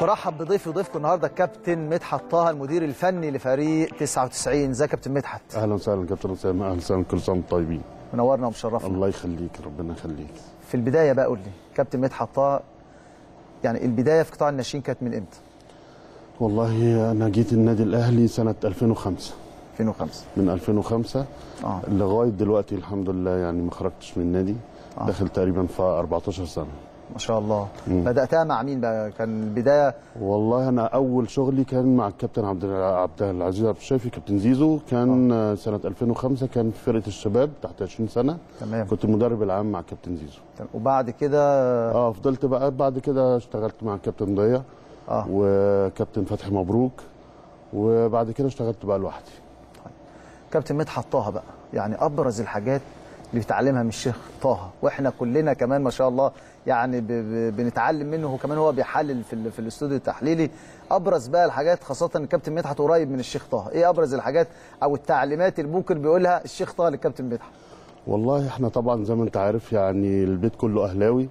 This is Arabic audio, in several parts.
برحب بضيفي وضيفكم النهارده الكابتن مدحت طه المدير الفني لفريق 99. ازيك يا كابتن مدحت؟ اهلا وسهلا كابتن اسامه، اهلا وسهلا، كل سنه وانتم طيبين. منورنا ومشرفنا. الله يخليك، ربنا يخليك. في البدايه بقى قول لي كابتن مدحت طه، يعني البدايه في قطاع الناشئين كانت من امتى؟ والله انا جيت النادي الاهلي سنه 2005. 2005 من 2005 لغايه دلوقتي الحمد لله، يعني ما خرجتش من النادي. داخل تقريبا في 14 سنه. ما شاء الله. بداتها مع مين بقى؟ كان البدايه؟ والله انا اول شغلي كان مع الكابتن عبد العزيز عبد الشافي، كابتن زيزو. كان سنه 2005 كان في فرقه الشباب تحت 20 سنه. تمام. كنت المدرب العام مع كابتن زيزو. وبعد كده فضلت بقى بعد كده اشتغلت مع الكابتن ضياء وكابتن فتحي مبروك، وبعد كده اشتغلت بقى لوحدي. طيب. كابتن مدحت طه بقى، يعني ابرز الحاجات اللي بيتعلمها من الشيخ طه، واحنا كلنا كمان ما شاء الله يعني بنتعلم منه، هو كمان هو بيحلل في الاستوديو التحليلي. ابرز بقى الحاجات، خاصه ان الكابتن مدحت قريب من الشيخ طه، ايه ابرز الحاجات او التعليمات اللي ممكن بيقولها الشيخ طه للكابتن مدحت؟ والله احنا طبعا زي ما انت عارف يعني البيت كله اهلاوي،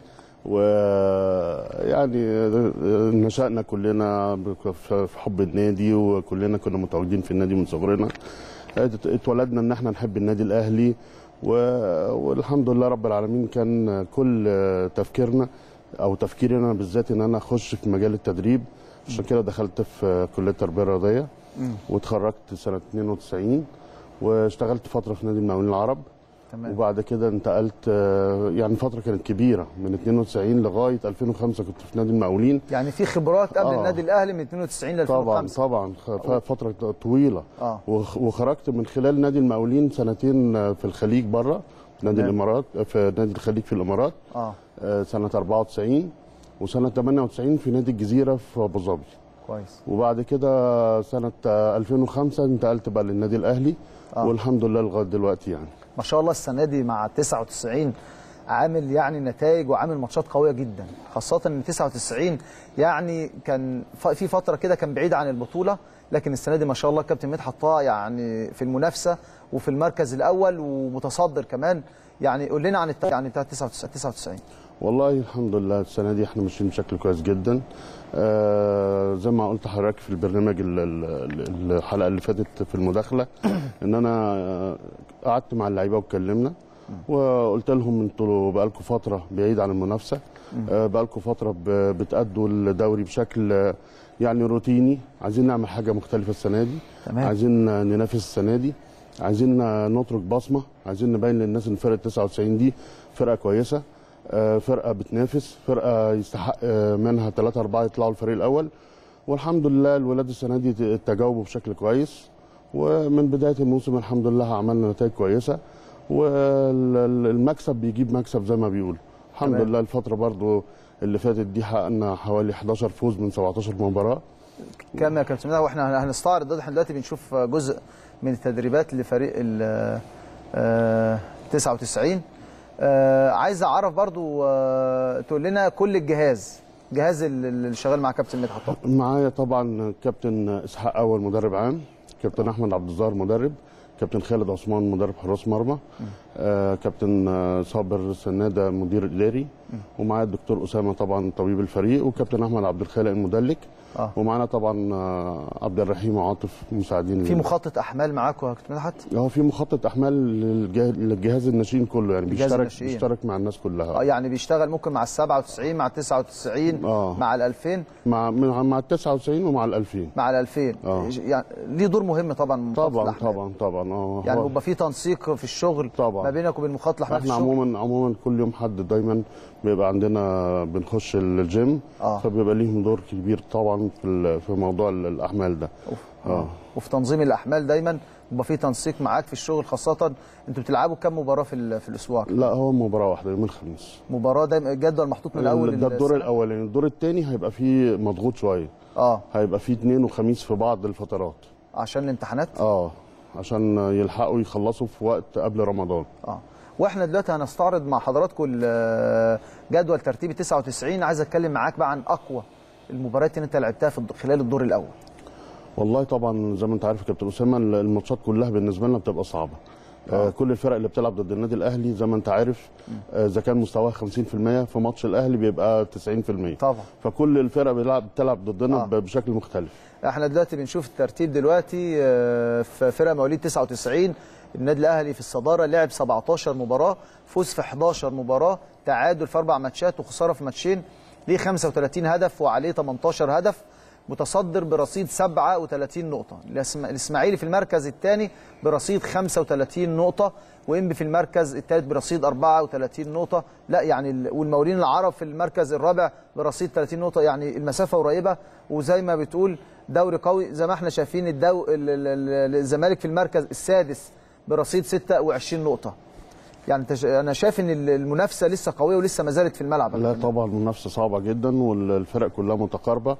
ويعني نشأنا كلنا في حب النادي، وكلنا كنا متواجدين في النادي من صغرنا. اتولدنا ان احنا نحب النادي الاهلي، والحمد لله رب العالمين كان كل تفكيرنا او تفكيرنا بالذات ان انا اخش في مجال التدريب. عشان كده دخلت في كليه التربيه الرياضيه واتخرجت سنه 92، واشتغلت فتره في نادي المقاولين العرب. تمام. وبعد كده انتقلت، يعني فتره كانت كبيره من 92 لغايه 2005 كنت في نادي المقاولين. يعني في خبرات قبل النادي الاهلي من 92 ل 2005. طبعا فتره طويله. وخرجت من خلال نادي المقاولين سنتين في الخليج بره، نادي الامارات، في نادي الخليج في الامارات. سنه 94 وسنه 98 في نادي الجزيره في ابو ظبي. كويس. وبعد كده سنه 2005 انتقلت بقى للنادي الاهلي. والحمد لله لغايه دلوقتي يعني. ما شاء الله السنه دي مع 99 عامل يعني نتائج وعامل ماتشات قويه جدا، خاصه ان 99 يعني كان في فتره كده كان بعيد عن البطوله، لكن السنه دي ما شاء الله كابتن مدحت طه يعني في المنافسه وفي المركز الاول ومتصدر كمان. يعني قول لنا عن يعني بتاع 99. والله الحمد لله السنه دي احنا ماشيين بشكل كويس جدا. زي ما قلت لحضرتك في البرنامج الحلقه اللي فاتت في المداخله ان انا قعدت مع اللعيبه واتكلمنا وقلت لهم انتوا بقالكم فتره بعيد عن المنافسه، بقالكم فتره بتأدوا الدوري بشكل يعني روتيني. عايزين نعمل حاجه مختلفه السنه دي. تمام. عايزين ننافس السنه دي، عايزين نترك بصمه، عايزين نبين للناس ان فرقه 99 دي فرقه كويسه، فرقه بتنافس، فرقه يستحق منها 3 4 يطلعوا الفريق الاول. والحمد لله الولاد السنه دي تجاوبوا بشكل كويس، ومن بدايه الموسم الحمد لله عملنا نتائج كويسه، والمكسب بيجيب مكسب زي ما بيقولوا. الحمد لله الفتره برضو اللي فاتت دي حققنا حوالي 11 فوز من 17 مباراه. كم يا كابتن؟ واحنا هنستعرض ده، احنا دلوقتي بنشوف جزء من التدريبات لفريق ال 99. عايز اعرف برضو تقول لنا كل الجهاز اللي شغال مع كابتن مدحت طه. معايا طبعا كابتن اسحاق اول مدرب عام، كابتن احمد عبد الظاهر مدرب، كابتن خالد عثمان مدرب حراس مرمى، كابتن صابر سناده مدير اداري، ومعايا الدكتور اسامه طبعا طبيب الفريق، وكابتن احمد عبد الخالق المدلك، ومعانا طبعا عبد الرحيم وعاطف مساعدين. في مخطط احمال معاكم يا كابتن مدحت؟ في مخطط احمال للجهاز الناشئين كله، يعني بيشترك مع الناس كلها. يعني بيشتغل ممكن مع ال 97 مع ال 99 مع ال 2000 مع ال 99 ومع ال 2000. مع ال 2000 يعني ليه دور مهم طبعا. طبعا يعني بيبقى في تنسيق في الشغل طبعا ما بينك وبين مخطط الاحمال. احنا عموما كل يوم حد دايما بيبقى عندنا بنخش الجيم، فبيبقى ليهم دور كبير طبعا في موضوع الاحمال ده. وفي تنظيم الاحمال دايما بيبقى في تنسيق معاك في الشغل، خاصه انتوا بتلعبوا كم مباراه في الاسبوع؟ لا هو مباراه واحده يوم الخميس. مباراه دايما الجدول محطوط من اول. ده الدور الاولاني. الدور الثاني هيبقى فيه مضغوط شويه. هيبقى فيه 2 وخميس في بعض الفترات عشان الامتحانات. عشان يلحقوا يخلصوا في وقت قبل رمضان. واحنا دلوقتي هنستعرض مع حضراتكم جدول ترتيب 99. عايز اتكلم معاك بقى عن اقوى المباريات اللي انت لعبتها في خلال الدور الاول. والله طبعا زي ما انت عارف يا كابتن اسامه الماتشات كلها بالنسبه لنا بتبقى صعبه. كل الفرق اللي بتلعب ضد النادي الاهلي زي ما انت عارف اذا كان مستواها 50% في ماتش الاهلي بيبقى 90%. طبعا. فكل الفرق بتلعب ضدنا بشكل مختلف. احنا دلوقتي بنشوف الترتيب دلوقتي في فرق مواليد 99. النادي الاهلي في الصداره، لعب 17 مباراه، فوز في 11 مباراه، تعادل في 4 ماتشات وخساره في ماتشين، ليه 35 هدف وعليه 18 هدف، متصدر برصيد 37 نقطه. الاسماعيلي في المركز الثاني برصيد 35 نقطه، وانبي في المركز الثالث برصيد 34 نقطه. لا يعني والمقاولين العرب في المركز الرابع برصيد 30 نقطه. يعني المسافه قريبه، وزي ما بتقول دوري قوي زي ما احنا شايفين. الزمالك في المركز السادس برصيد 26 نقطة. يعني انا شايف ان المنافسه لسه قويه ولسه ما زالت في الملعب. لا طبعا المنافسه صعبه جدا والفرق كلها متقاربه.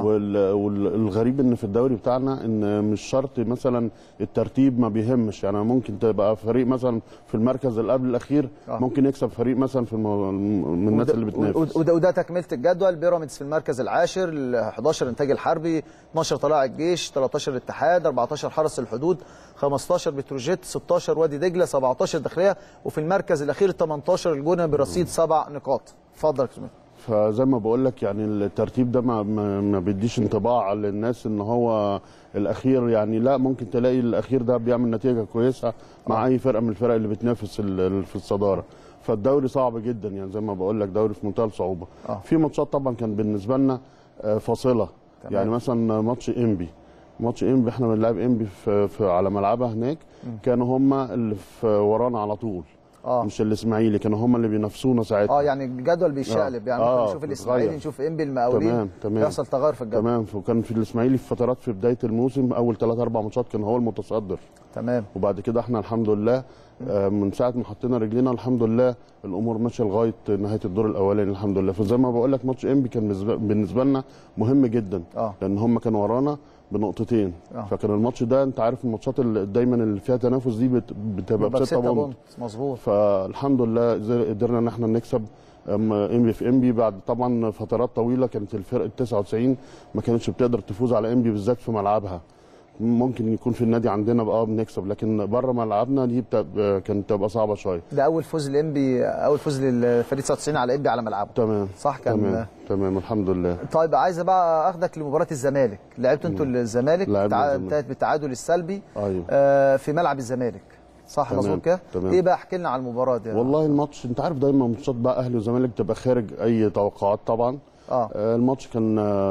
والغريب ان في الدوري بتاعنا ان مش شرط مثلا الترتيب ما بيهمش. يعني ممكن تبقى فريق مثلا في المركز اللي قبل الاخير ممكن يكسب فريق مثلا في من الناس اللي بتنافس. وده تكمله الجدول. بيراميدز في المركز العاشر، 11 انتاج الحربي، 12 طلائع الجيش، 13 الاتحاد، 14 حرس الحدود، 15 بتروجيت، 16 وادي دجله، 17 داخليه، وفي المركز الاخير 18 الجونه برصيد 7 نقاط. اتفضل يا كابتن. فزي ما بقول لك يعني الترتيب ده ما بيديش انطباع للناس ان هو الاخير. يعني لا، ممكن تلاقي الاخير ده بيعمل نتيجه كويسه مع اي فرقه من الفرق اللي بتنافس في الصداره. فالدوري صعب جدا، يعني زي ما بقول لك دوري في منتهى الصعوبه. في ماتشات طبعا كان بالنسبه لنا فاصله. يعني مثلا ماتش انبي احنا بنلعب انبي على ملعبها هناك. كانوا هم اللي في ورانا على طول. مش الاسماعيلي، كانوا هم اللي بينافسونا ساعتها. يعني الجدول بيشقلب. يعني ممكن نشوف الاسماعيلي، نشوف انبي، المقاولين، يحصل تغير في الجدول. تمام. وكان في الاسماعيلي في فترات في بدايه الموسم اول 3-4 ماتشات كان هو المتصدر. تمام. وبعد كده احنا الحمد لله من ساعه ما حطينا رجلينا الحمد لله الامور ماشيه لغايه نهايه الدور الاولاني الحمد لله. فزي ما بقول لك ماتش انبي كان بالنسبه لنا مهم جدا. لان هم كانوا ورانا بنقطتين. فكان الماتش ده انت عارف الماتشات اللي دايما اللي فيها تنافس دي بتبقى ب6 بونت. مظبوط. فالحمد لله قدرنا ان احنا نكسب انبي في انبي بعد طبعا فترات طويله. كانت الفرقه 99 ما كانتش بتقدر تفوز على انبي بالذات في ملعبها. ممكن يكون في النادي عندنا بنكسب، لكن بره ملعبنا دي كانت تبقى صعبه شويه. ده اول فوز لانبي، اول فوز للفريق 99 على انبي على ملعبه. تمام. صح كان. تمام الحمد لله. طيب عايز بقى اخدك لمباراه الزمالك. لعبتوا انتوا الزمالك، انتهت بالتعادل السلبي. أيوه. في ملعب الزمالك. صح مظبوط كده؟ ايه بقى احكي لنا على المباراه دي. والله الماتش انت عارف دايما ماتشات بقى اهلي وزمالك بتبقى خارج اي توقعات طبعا. الماتش كان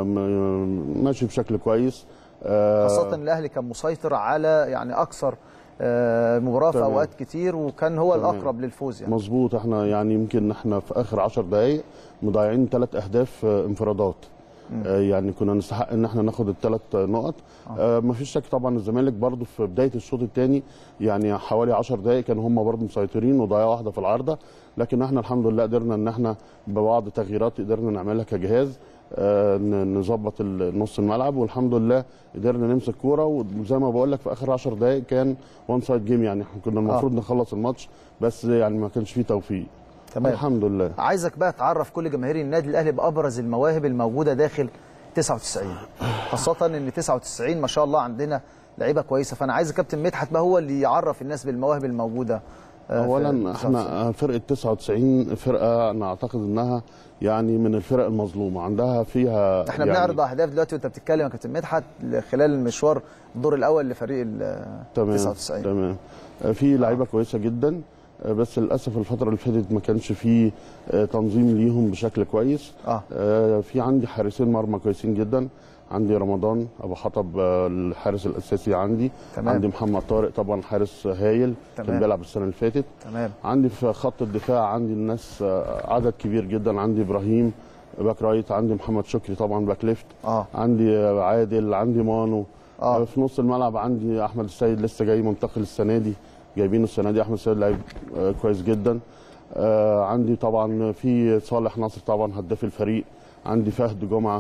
ماشي بشكل كويس. خاصة الاهلي كان مسيطر على يعني اكثر مباراة في اوقات كتير، وكان هو الاقرب للفوز. يعني مظبوط. احنا يعني يمكن احنا في اخر 10 دقائق مضيعين 3 اهداف انفرادات. يعني كنا نستحق ان احنا ناخد ال3 نقط. مفيش شك طبعا الزمالك برضو في بدايه الشوط الثاني يعني حوالي 10 دقائق كانوا هم برضو مسيطرين وضيعوا واحده في العارضه. لكن احنا الحمد لله قدرنا ان احنا ببعض تغييرات قدرنا نعملها كجهاز نظبط نص الملعب، والحمد لله قدرنا نمسك كوره. وزي ما بقول لك في اخر 10 دقائق كان وان سايد جيم. يعني احنا كنا المفروض نخلص الماتش بس يعني ما كانش فيه توفيق. تمام. الحمد لله. عايزك بقى تعرف كل جماهير النادي الاهلي بابرز المواهب الموجوده داخل 99، خاصه ان 99 ما شاء الله عندنا لعيبه كويسه. فانا عايز كابتن مدحت بقى هو اللي يعرف الناس بالمواهب الموجوده. اولا احنا فرقه 99 فرقه انا اعتقد انها يعني من الفرق المظلومه عندها فيها. احنا يعني بنعرض اهداف دلوقتي وانت بتتكلم يا كابتن مدحت خلال المشوار الدور الاول لفريق ال 99. تمام. في لعيبه كويسه جدا، بس للاسف الفتره اللي فاتت ما كانش في تنظيم ليهم بشكل كويس. في عندي حارسين مرمى كويسين جدا. عندي رمضان ابو حطب الحارس الاساسي عندي. تمام. عندي محمد طارق طبعا حارس هايل. تمام. كان بيلعب السنه اللي فاتت. تمام. عندي في خط الدفاع عندي الناس عدد كبير جدا. عندي ابراهيم باك رايت، عندي محمد شكري طبعا باك ليفت. عندي عادل، عندي مانو. في نص الملعب عندي احمد السيد لسه جاي منتقل السنه دي، جايبينه السنه دي. احمد السيد لعيب كويس جدا. عندي طبعا في صالح ناصر طبعا هداف الفريق. عندي فهد جمعه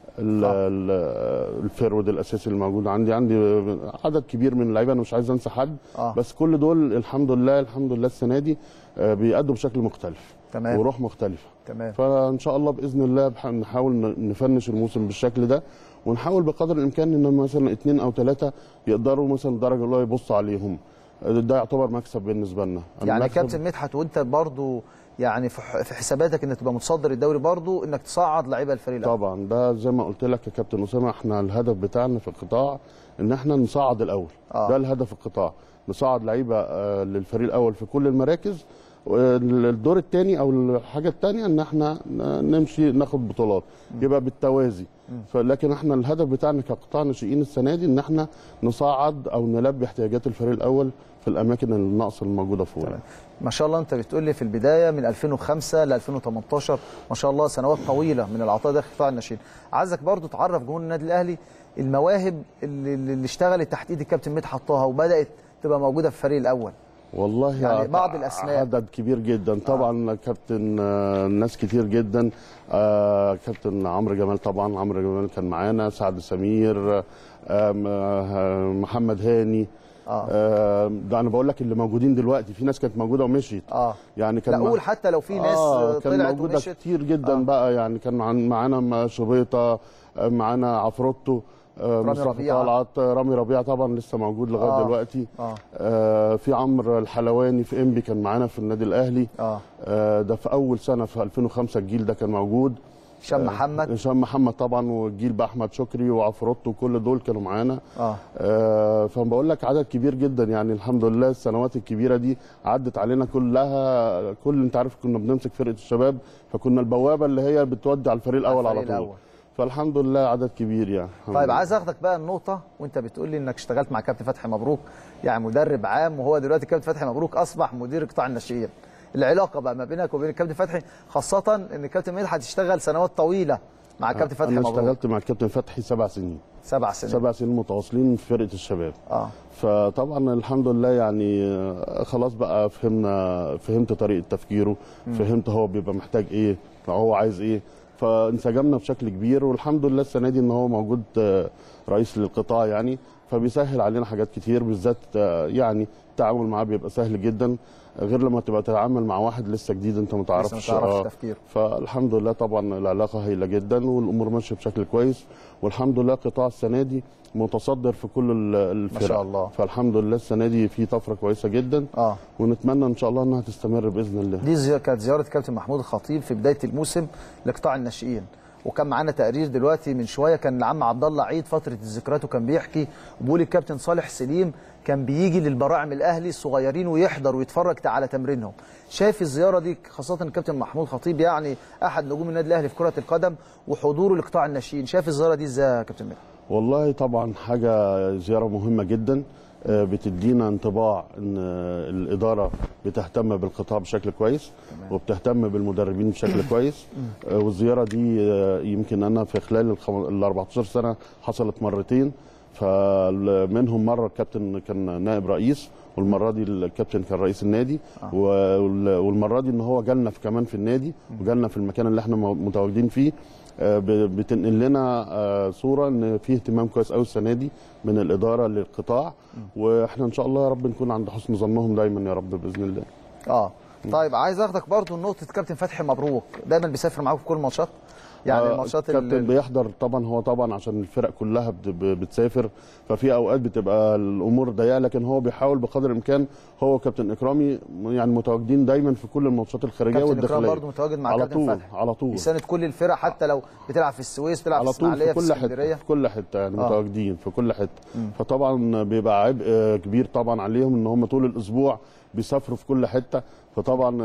الفيرود الاساسي الموجود عندي عدد كبير من اللعيبه. انا مش عايز انسى حد. بس كل دول الحمد لله السنه دي بيأدوا بشكل مختلف. تمام. وروح مختلفه. تمام. فان شاء الله باذن الله نحاول نفنش الموسم بالشكل ده، ونحاول بقدر الامكان ان مثلا 2 أو 3 يقدروا مثلا الدرجه الاولى يبصوا عليهم. ده يعتبر مكسب بالنسبه لنا. يعني كابتن مدحت وانت برضو يعني في حساباتك انك تبقى متصدر الدوري برضو انك تصعد لعيبه الفريق الاول. طبعا ده زي ما قلت لك يا كابتن اسامه، احنا الهدف بتاعنا في القطاع ان احنا نصعد الاول. ده الهدف القطاع، نصعد لعيبه للفريق الاول في كل المراكز. الدور الثاني او الحاجه الثانيه ان احنا نمشي ناخد بطولات، يبقى بالتوازي. لكن احنا الهدف بتاعنا كقطاع ناشئين السنه دي ان احنا نصعد او نلبي احتياجات الفريق الاول في الاماكن الناقصه الموجوده فوق. ما شاء الله انت بتقول لي في البدايه من 2005 ل 2018 ما شاء الله سنوات طويله من العطاء داخل قطاع الناشئين. عايزك برضو تعرف جمهور النادي الاهلي المواهب اللي اشتغلت تحت ايد الكابتن مدحت طه وبدات تبقى موجوده في الفريق الاول. والله يعني بعض الاسماء عدد كبير جدا طبعا. كابتن ناس كتير جدا. كابتن عمرو جمال، طبعا عمرو جمال كان معانا، سعد سمير، محمد هاني. ده انا بقول لك اللي موجودين دلوقتي، في ناس كانت موجوده ومشيت. يعني كان لا اقول حتى لو في ناس طلعت موجوده ومشيت كتير جدا بقى. يعني كان معانا شبيطه، معانا عفروتو، مصطفى طلعت، رامي ربيعه طبعا لسه موجود لغايه دلوقتي. في عمرو الحلواني في انبي كان معانا في النادي الاهلي. ده في اول سنه في 2005 الجيل ده كان موجود. هشام محمد طبعا، والجيل باحمد شكري وعفروتو وكل دول كانوا معانا. فانا بقول لك عدد كبير جدا. يعني الحمد لله السنوات الكبيره دي عدت علينا كلها. انت عارف كنا بنمسك فرقه الشباب، فكنا البوابه اللي هي بتودي على الفريق الاول على طول. فالحمد لله عدد كبير يعني. طيب عايز اخدك بقى النقطه وانت بتقول لي انك اشتغلت مع كابتن فتحي مبروك يعني مدرب عام، وهو دلوقتي كابتن فتحي مبروك اصبح مدير قطاع الناشئين. العلاقه بقى ما بينك وبين الكابتن فتحي، خاصه ان الكابتن مدحت اشتغل سنوات طويله مع الكابتن فتحي مبروك. انا اشتغلت مع الكابتن فتحي 7 سنين. 7 سنين متواصلين في فرقه الشباب. فطبعا الحمد لله يعني خلاص بقى فهمت طريقه تفكيره، فهمت هو بيبقى محتاج ايه، هو عايز ايه، فانسجمنا بشكل كبير. والحمد لله السنه دي ان هو موجود رئيس للقطاع يعني، فبيسهل علينا حاجات كتير، بالذات يعني التعامل معاه بيبقى سهل جدا، غير لما تبقى تتعامل مع واحد لسه جديد انت ما تعرفش تفكيره. فالحمد لله طبعا العلاقه هايله جدا والامور ماشيه بشكل كويس. والحمد لله قطاع السنه دي متصدر في كل الفرق ما شاء الله. فالحمد لله السنه دي في طفره كويسه جدا. ونتمنى ان شاء الله انها تستمر باذن الله. دي كانت زياره كابتن محمود الخطيب في بدايه الموسم لقطاع الناشئين، وكان معانا تقرير دلوقتي من شويه كان العم عبد الله عيد فتره الذكريات وكان بيحكي وبيقول الكابتن صالح سليم كان بيجي للبراعم الاهلي الصغيرين ويحضر ويتفرج على تمرينهم. شايف الزياره دي خاصه الكابتن محمود خطيب يعني احد نجوم النادي الاهلي في كره القدم وحضوره لقطاع الناشئين، شايف الزياره دي ازاي يا كابتن مدحت؟ والله طبعا حاجه زياره مهمه جدا، بتدينا انطباع ان الاداره بتهتم بالقطاع بشكل كويس وبتهتم بالمدربين بشكل كويس. والزياره دي يمكن انا في خلال ال 14 سنه حصلت مرتين، فمنهم مره الكابتن كان نائب رئيس، والمره دي الكابتن كان رئيس النادي. والمره دي ان هو جالنا كمان في النادي وجالنا في المكان اللي احنا متواجدين فيه، بتنقل لنا صوره ان في اهتمام كويس قوي السنه دي من الاداره للقطاع، واحنا ان شاء الله يا رب نكون عند حسن ظنهم دايما يا رب باذن الله. طيب عاي اخدك برضو نقطه كابتن فتحي مبروك، دايما بيسافر معاكم في كل الماتشات؟ يعني الماتشات الكابتن بيحضر طبعا، هو طبعا عشان الفرق كلها بتسافر، ففي اوقات بتبقى الامور ضيقه، لكن هو بيحاول بقدر الامكان هو كابتن اكرامي يعني متواجدين دايما في كل الماتشات الخارجيه والداخليه. كابتن اكرامي برضه متواجد مع كابتن فتحي على طول بيساند كل الفرق، حتى لو بتلعب في السويس، بتلعب في الاسماعيليه، في اسكندريه، في كل حته يعني متواجدين في كل حته. فطبعا بيبقى عبء كبير طبعا عليهم ان هم طول الاسبوع بيسافروا في كل حته، فطبعا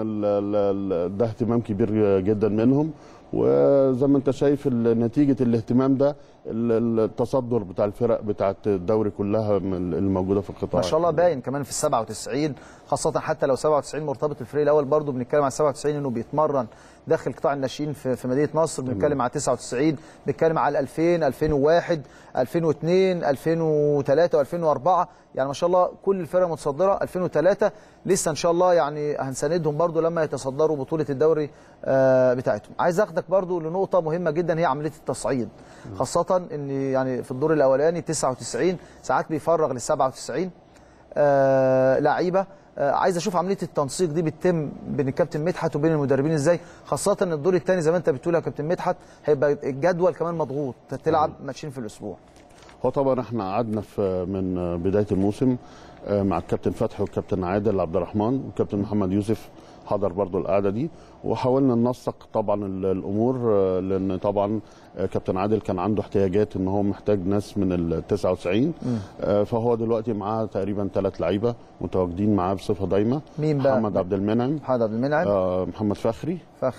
ده اهتمام كبير جدا منهم. وزي ما انت شايف نتيجه الاهتمام ده التصدر بتاع الفرق بتاعه الدوري كلها الموجوده في القطاع ما شاء الله باين كمان في ال97، خاصه حتى لو 97 مرتبط بالفريق الاول، برضه بنتكلم على 97 انه بيتمرن داخل قطاع الناشئين في مدينه نصر، بنتكلم على 99، بنتكلم على 2000 2001 2002 2003 و2004، يعني ما شاء الله كل الفرق متصدره. 2003 لسه ان شاء الله يعني هنساندهم برضه لما يتصدروا بطوله الدوري بتاعتهم. عايز اخدك برضه لنقطه مهمه جدا هي عمليه التصعيد، خاصه ان يعني في الدور الاولاني 99 ساعات بيفرغ لل 97 لعيبه. عايز اشوف عمليه التنسيق دي بتتم بين الكابتن مدحت وبين المدربين ازاي، خاصه ان الدور الثاني زي ما انت بتقول يا كابتن مدحت هيبقى الجدول كمان مضغوط، تلعب ماتشين في الاسبوع. هو طبعا احنا قعدنا من بدايه الموسم مع الكابتن فتحي والكابتن عادل عبد الرحمن والكابتن محمد يوسف، حضر برضو القعده دي، وحاولنا ننسق طبعا الامور، لان طبعا كابتن عادل كان عنده احتياجات ان هو محتاج ناس من ال 99، فهو دلوقتي معاه تقريبا 3 لعيبه متواجدين معاه بصفه دايمه. مين بقى؟ محمد عبد المنعم، محمد فخري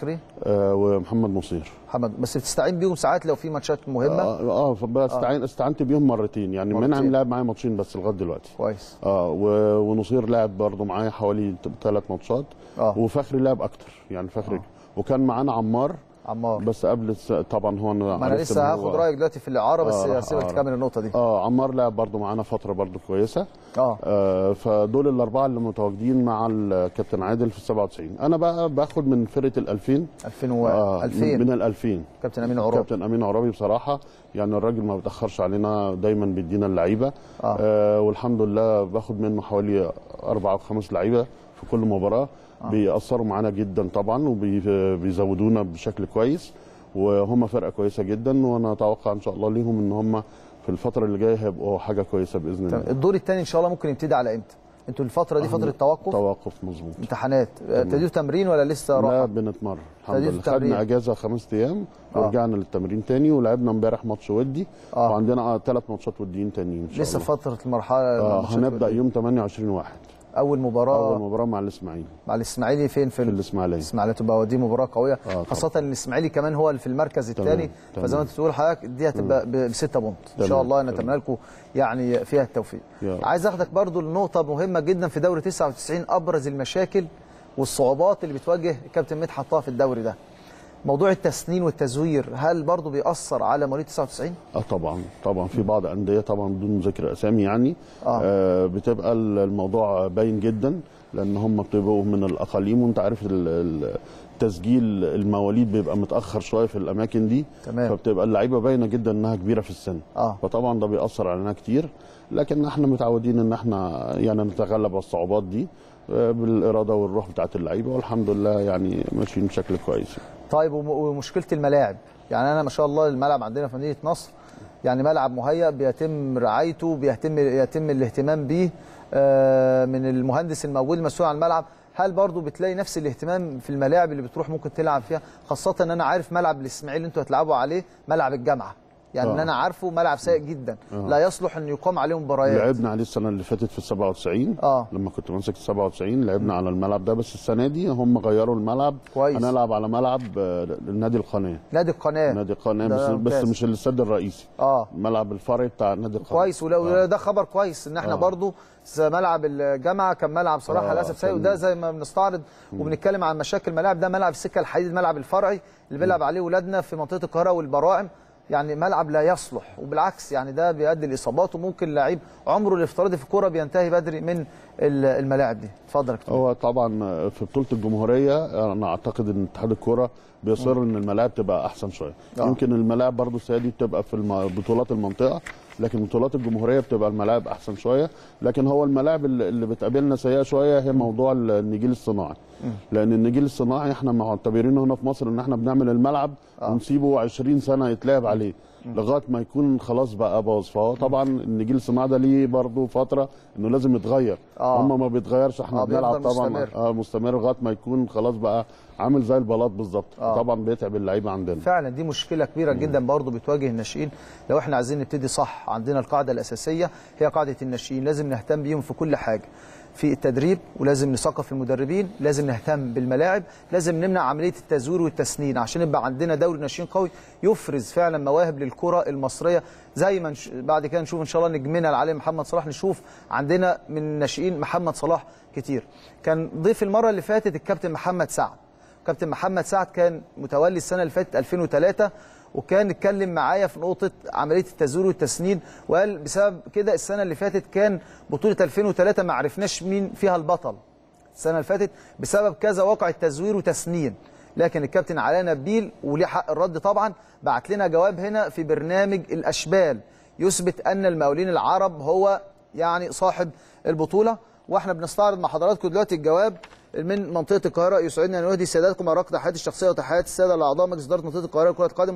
ومحمد نصير. بس بتستعين بيهم ساعات لو في ماتشات مهمه؟ استعنت بيهم مرتين، يعني منعم لعب معايا ماتشين بس لغايه دلوقتي. كويس. ونصير لعب برضه معايا حوالي 3 ماتشات. وفخري لعب اكتر، يعني فخري. وكان معانا عمار بس قبل طبعا هو انا لسه هاخد رايك دلوقتي في الاعاره، بس هسيبك تكمل النقطه دي. عمار لعب برضه معانا فتره برضه كويسه. فدول الاربعه اللي متواجدين مع الكابتن عادل في 97. انا بقى باخد من فرقه ال 2000 من ال 2000 كابتن امين عرابي بصراحه، يعني الراجل ما بيتاخرش علينا، دايما بيدينا اللعيبه. والحمد لله باخد منه حوالي 4 أو 5 لعيبه في كل مباراه. بيأثروا معانا جدا طبعا، وبيزودونا بشكل كويس، وهم فرقه كويسه جدا، وانا اتوقع ان شاء الله ليهم ان هم في الفتره اللي جايه هيبقوا حاجه كويسه باذن الله. الدور الثاني ان شاء الله ممكن يبتدي على امتى؟ انتوا الفتره دي فتره توقف مظبوط. امتحانات ابتديتوا تمرين ولا لسه راحه؟ لا بنتمرن الحمد لله، خدنا اجازه 5 ايام ورجعنا للتمرين تاني، ولعبنا امبارح ماتش ودي. وعندنا 3 ماتشات وديين تانيين ان شاء الله. لسه فتره المرحله هنبدا يوم 28/1 اول مباراه مع الاسماعيلي. فين؟ في الاسماعيلي تبقى دي مباراه قويه، خاصه ان الاسماعيلي كمان هو اللي في المركز الثاني، فزي ما انت بتقول حضرتك دي هتبقى ب6 بونت ان شاء الله. نتمنى لكم يعني فيها التوفيق. عايز اخدك برضو لنقطه مهمه جدا في دوري 99، ابرز المشاكل والصعوبات اللي بتواجه الكابتن مدحت طه في الدوري ده. موضوع التسنين والتزوير هل برضه بيأثر على مواليد 99؟ طبعا في بعض أندية طبعا بدون ذكر أسامي يعني بتبقى الموضوع باين جدا، لأن هم بتبقوا من الأقاليم، وأنت عارف تسجيل المواليد بيبقى متأخر شوية في الأماكن دي. تمام. فبتبقى اللعيبة باينة جدا إنها كبيرة في السن. فطبعا ده بيأثر علينا كتير، لكن احنا متعودين إن احنا يعني نتغلب على الصعوبات دي بالإرادة والروح بتاعت اللعيبة، والحمد لله يعني ماشيين بشكل كويس. طيب ومشكله الملاعب، يعني انا ما شاء الله الملعب عندنا في مدينه نصر يعني ملعب مهيأ، بيتم رعايته، يتم الاهتمام به من المهندس الموجود المسؤول عن الملعب. هل برضو بتلاقي نفس الاهتمام في الملاعب اللي بتروح ممكن تلعب فيها؟ خاصه ان انا عارف ملعب الاسماعيلي اللي انتوا هتلعبوا عليه ملعب الجامعه، يعني ان انا عارفه ملعب سيء جدا، لا يصلح ان يقام عليه مباريات. لعبنا عليه السنه اللي فاتت في 97 لما كنت ماسك 97 لعبنا على الملعب ده، بس السنه دي هم غيروا الملعب. كويس. هنلعب على ملعب نادي القناه. نادي القناه بس مش الاستاد الرئيسي. الملعب الفرعي بتاع نادي القناه. كويس. ولو ده خبر كويس ان احنا برضو ملعب الجامعه كان ملعب صراحه للاسف سيء، وده زي ما بنستعرض وبنتكلم عن مشاكل الملاعب، ده ملعب السكه الحديد، الملعب الفرعي اللي بيلعب عليه ولادنا في منطقه القاهره والبراعم، يعني ملعب لا يصلح، وبالعكس يعني ده بيؤدي لاصابات، وممكن لعيب عمره الافتراضي في الكوره بينتهي بدري من الملاعب دي. اتفضل يا كابتن. هو طبعا في بطوله الجمهوريه انا اعتقد ان اتحاد الكوره بيصر ان الملاعب تبقى احسن شويه. يمكن الملاعب برضو السنه دي بتبقى في بطولات المنطقه، لكن بطولات الجمهوريه بتبقى الملاعب احسن شويه. لكن هو الملاعب اللي بتقابلنا سيئه شويه هي موضوع النجيل الصناعي، لان النجيل الصناعي احنا معتبرين هنا في مصر ان احنا بنعمل الملعب ونسيبه 20 سنه يتلعب عليه لغايه ما يكون خلاص بقى باظ. فهو طبعا النجيل الصناعي ده ليه برضه فتره انه لازم يتغير. هم ما بيتغيرش، احنا بنلعب طبعا مستمر لغايه ما يكون خلاص بقى عامل زي البلاط بالظبط. طبعا بيتعب اللعيبه عندنا. فعلا دي مشكله كبيره جدا برضه بتواجه الناشئين. لو احنا عايزين نبتدي صح، عندنا القاعده الاساسيه هي قاعده الناشئين، لازم نهتم بيهم في كل حاجه، في التدريب، ولازم نثقف المدربين، لازم نهتم بالملاعب، لازم نمنع عمليه التزوير والتسنين عشان يبقى عندنا دوري ناشئين قوي يفرز فعلا مواهب للكره المصريه، زي ما بعد كده نشوف ان شاء الله نجمنا العالم محمد صلاح، نشوف عندنا من الناشئين محمد صلاح كتير. كان ضيف المره اللي فاتت الكابتن محمد سعد. كابتن محمد سعد كان متولي السنه اللي فاتت 2003، وكان اتكلم معايا في نقطه عمليه التزوير والتسنين، وقال بسبب كده السنه اللي فاتت كان بطوله 2003 ما عرفناش مين فيها البطل. السنه اللي فاتت بسبب كذا واقع التزوير وتسنين، لكن الكابتن علاء نبيل وليه حق الرد طبعا بعت لنا جواب هنا في برنامج الاشبال يثبت ان المقاولين العرب هو يعني صاحب البطوله، واحنا بنستعرض مع حضراتكم دلوقتي الجواب من منطقه القاهره. يسعدنا ان نهدي سيادتكم ارق تحياتي الشخصيه وتحيات الساده الاعضاء مجلس اداره منطقه القاهره لكره القدم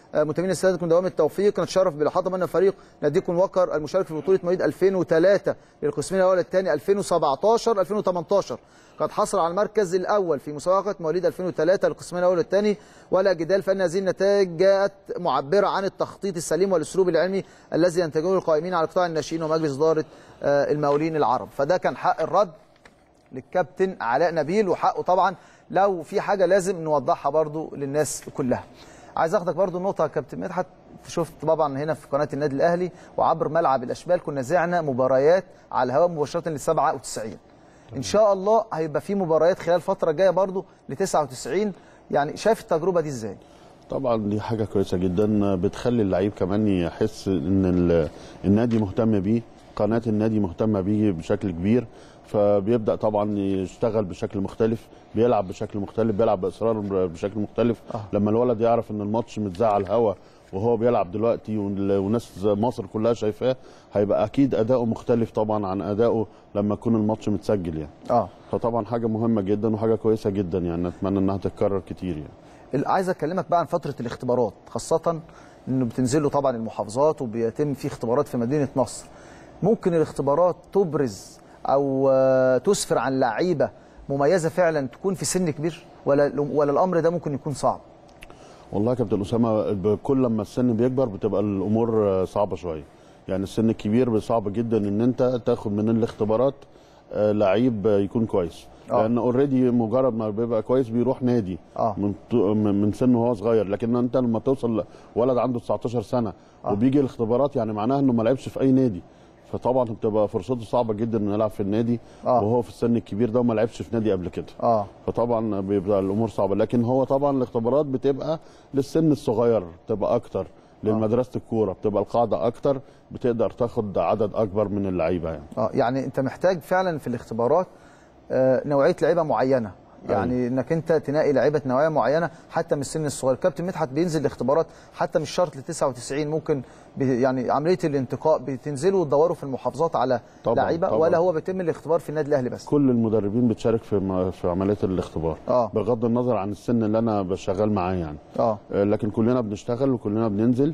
متابعين استادكم دوام التوفيق. نتشرف بالاحاطه من فريق ناديكم وقر المشارك في بطوله مواليد 2003 للقسمين الاول الثاني 2017 2018. قد حصل على المركز الاول في مسابقه مواليد 2003 للقسمين الاول والثاني، ولا جدال فان هذه النتائج جاءت معبره عن التخطيط السليم والاسلوب العلمي الذي ينتجه القائمين على قطاع الناشئين ومجلس اداره المقاولين العرب. فده كان حق الرد للكابتن علاء نبيل، وحقه طبعا لو في حاجه لازم نوضحها برضو للناس كلها. عايز اخدك برضو نقطه يا كابتن مدحت، شفت طبعا هنا في قناه النادي الاهلي وعبر ملعب الاشبال كنا زعنا مباريات على الهواء مباشره ل 97. ان شاء الله هيبقى في مباريات خلال الفتره الجايه برضو ل 99. يعني شايف التجربه دي ازاي؟ طبعا دي حاجه كويسه جدا، بتخلي اللعيب كمان يحس ان النادي مهتم بيه، قناه النادي مهتمه بيه بشكل كبير، فبيبدا طبعا يشتغل بشكل مختلف، بيلعب بشكل مختلف، بيلعب باصرار بشكل مختلف. لما الولد يعرف ان الماتش متذاع على الهوا وهو بيلعب دلوقتي وناس مصر كلها شايفاه، هيبقى اكيد اداؤه مختلف طبعا عن اداؤه لما يكون الماتش متسجل يعني. فطبعا حاجه مهمه جدا وحاجه كويسه جدا يعني، اتمنى انها تتكرر كتير يعني. عايز اكلمك بقى عن فتره الاختبارات، خاصه انه بتنزلوا طبعا المحافظات وبيتم في اختبارات في مدينه نصر. ممكن الاختبارات تبرز او تسفر عن لعيبه مميزه فعلا تكون في سن كبير، ولا الامر ده ممكن يكون صعب؟ والله يا كابتن اسامه، كل لما السن بيكبر بتبقى الامور صعبه شويه. يعني السن الكبير صعب جدا ان انت تاخد من الاختبارات لعيب يكون كويس. لان اوريدي مجرد ما بيبقى كويس بيروح نادي من سنه وهو صغير. لكن انت لما توصل ولد عنده 19 سنه وبيجي الاختبارات، يعني معناها انه ما لعبش في اي نادي، فطبعا بتبقى فرصته صعبه جدا انه يلعب في النادي وهو في السن الكبير ده وما لعبش في نادي قبل كده. فطبعا بيبقى الامور صعبه. لكن هو طبعا الاختبارات بتبقى للسن الصغير، بتبقى اكتر لمدرسه الكوره، بتبقى القاعده اكتر، بتقدر تاخد عدد اكبر من اللعيبه يعني. يعني انت محتاج فعلا في الاختبارات نوعيه لعيبه معينه، يعني انك انت تنقي لعيبه نوعيه معينه حتى من السن الصغير. كابتن مدحت بينزل الاختبارات حتى مش شرط ل 99، ممكن يعني عمليه الانتقاء بتنزلوا وتدوروا في المحافظات على لعيبه، ولا هو بيتم الاختبار في النادي الاهلي بس؟ كل المدربين بتشارك في عمليه الاختبار بغض النظر عن السن اللي انا بشتغل معاه يعني. لكن كلنا بنشتغل وكلنا بننزل،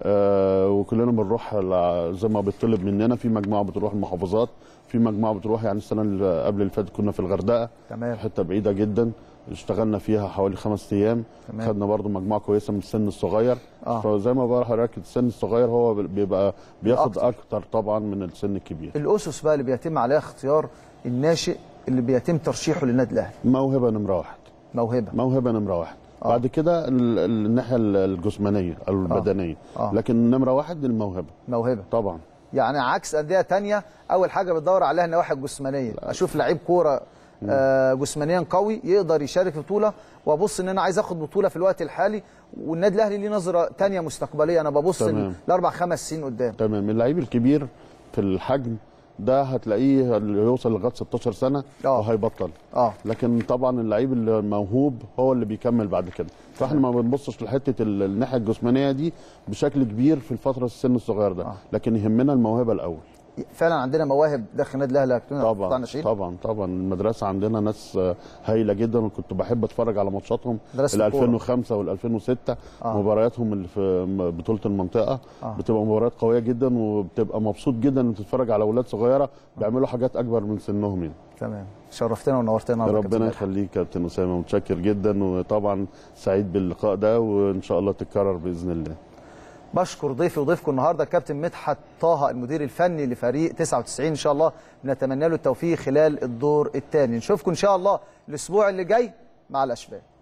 وكلنا بنروح زي ما بيطلب مننا. في مجموعه بتروح المحافظات، في مجموعه بتروح، يعني السنه اللي قبل اللي فاتت كنا في الغردقه، تمام، حته بعيده جدا، اشتغلنا فيها حوالي 5 ايام. خدنا برضو مجموعه كويسه من السن الصغير. فزي ما بقول لحضرتك السن الصغير هو بيبقى بياخد اكتر طبعا من السن الكبير. الاسس بقى اللي بيتم عليها اختيار الناشئ اللي بيتم ترشيحه للنادي الاهلي، موهبه نمره 1. موهبه نمره 1. بعد كده الناحيه الجسمانيه او البدنيه، لكن نمره 1 الموهبه طبعا. يعني عكس انديه ثانيه اول حاجه بتدور عليها النواحي الجسمانيه، اشوف لعيب كوره جسمانيا قوي يقدر يشارك في بطوله، وابص ان انا عايز اخد بطوله في الوقت الحالي. والنادي الاهلي ليه نظره ثانيه مستقبليه، انا ببص ل4 5 سنين قدام. تمام. اللعيب الكبير في الحجم ده هتلاقيه يوصل لغايه 16 سنه وهيبطل. لكن طبعا اللعيب الموهوب هو اللي بيكمل بعد كده. فاحنا ما بنبصش لحته الناحيه الجسمانيه دي بشكل كبير في الفتره السن الصغير ده، لكن يهمنا الموهبه الاول. فعلا عندنا مواهب داخل النادي الاهلي طبعا المدرسه عندنا ناس هايله جدا، وكنت بحب اتفرج على ماتشاتهم ال 2005 وال 2006 مبارياتهم اللي في بطوله المنطقه. بتبقى مباريات قويه جدا، وبتبقى مبسوط جدا ان تتفرج على اولاد صغيره بيعملوا حاجات اكبر من سنهم يعني. تمام، شرفتنا ونورتنا. ربنا يخليك يا كابتن اسامه، متشكر جدا، وطبعا سعيد باللقاء ده، وان شاء الله تتكرر باذن الله. بشكر ضيفي وضيفكم النهارده الكابتن مدحت طه المدير الفني لفريق 99. ان شاء الله بنتمنى له التوفيق خلال الدور الثاني. نشوفكم ان شاء الله الاسبوع اللي جاي مع الاشبال.